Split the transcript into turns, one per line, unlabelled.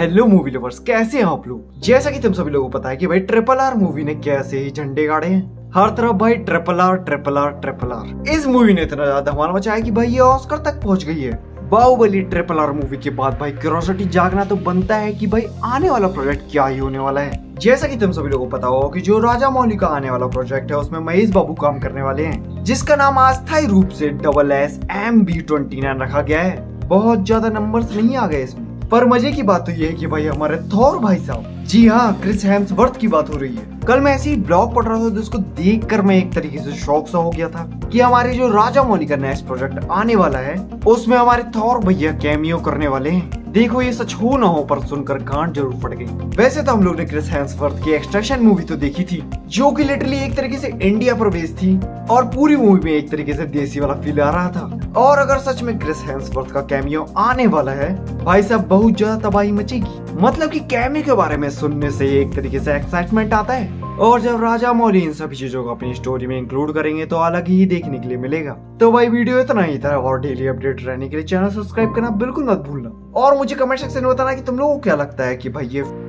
Hello movie lovers, कैसे हैं आप लोग। जैसा कि तुम सभी लोगों को पता है कि भाई RRR मूवी ने कैसे ही झंडे गाड़े हैं हर तरफ भाई। RRR। इस मूवी ने इतना ज्यादा धमाल मचाया कि भाई ये ऑस्कर तक पहुंच गई है। बाहुबली RRR मूवी के बाद भाई क्यूरियोसिटी जागना तो बनता है कि भाई आने वाला प्रोजेक्ट क्या ही होने वाला है। जैसा कि तुम सभी लोगों को पता होगा कि जो राजामौली का आने वाला प्रोजेक्ट है उसमें महेश बाबू काम करने वाले हैं, जिसका नाम अस्थायी रूप से SSMB29 रखा गया है। बहुत ज्यादा नंबर्स नहीं आ गए इसमें, पर मजे की बात तो ये है कि भाई हमारे थॉर भाई साहब, जी हाँ, क्रिस हेम्सवर्थ की बात हो रही है। कल मैं ऐसे ही ब्लॉग पढ़ रहा था तो उसको देखकर मैं एक तरीके से शॉक सा हो गया था कि हमारे जो राजामौली का नेक्स्ट प्रोजेक्ट आने वाला है उसमें हमारे थॉर भैया कैमियो करने वाले हैं। देखो ये सच हो ना हो, पर सुनकर गांड जरूर फट गई। वैसे तो हम लोग ने क्रिस हेम्सवर्थ की एक्सट्रैक्शन मूवी तो देखी थी, जो कि लिटरली एक तरीके से इंडिया पर बेस्ड थी और पूरी मूवी में एक तरीके से देसी वाला फील आ रहा था। और अगर सच में क्रिस हेम्सवर्थ का कैमियो आने वाला है भाई साहब, बहुत ज्यादा तबाही मचेगी। मतलब कि कैमियो के बारे में सुनने से एक तरीके से एक्साइटमेंट आता है, और जब राजामौली इन सभी चीजों को अपनी स्टोरी में इंक्लूड करेंगे तो अलग ही देखने के लिए मिलेगा। तो भाई वीडियो इतना ही था, और डेली अपडेट रहने के लिए चैनल सब्सक्राइब करना बिल्कुल मत भूलना। और मुझे कमेंट सेक्शन में बताना कि तुम लोगों को क्या लगता है कि भाई ये